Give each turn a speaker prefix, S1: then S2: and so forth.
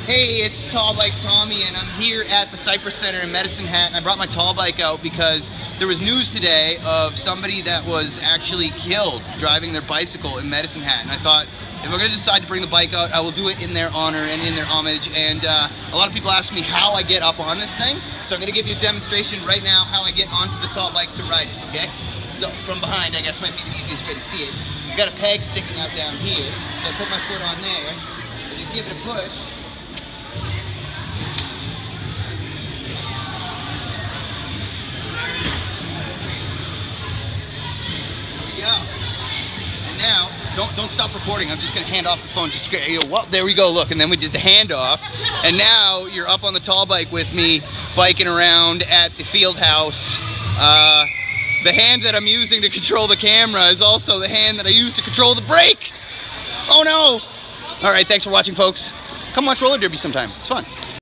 S1: Hey, it's Tall Bike Tommy, and I'm here at the Cypress Center in Medicine Hat, and I brought my tall bike out because there was news today of somebody that was actually killed driving their bicycle in Medicine Hat, and I thought, if I'm going to decide to bring the bike out, I will do it in their honor and in their homage. And a lot of people ask me how I get up on this thing, so I'm going to give you a demonstration right now how I get onto the tall bike to ride it, okay? So from behind, I guess might be the easiest way to see it. You've got a peg sticking out down here, so I put my foot on there, and just give it a push. And now, don't stop recording. I'm just gonna hand off the phone. Just well, there we go. Look, and then we did the handoff, and now you're up on the tall bike with me, biking around at the field house. The hand that I'm using to control the camera is also the hand that I use to control the brake. Oh no! All right, thanks for watching, folks. Come watch roller derby sometime. It's fun.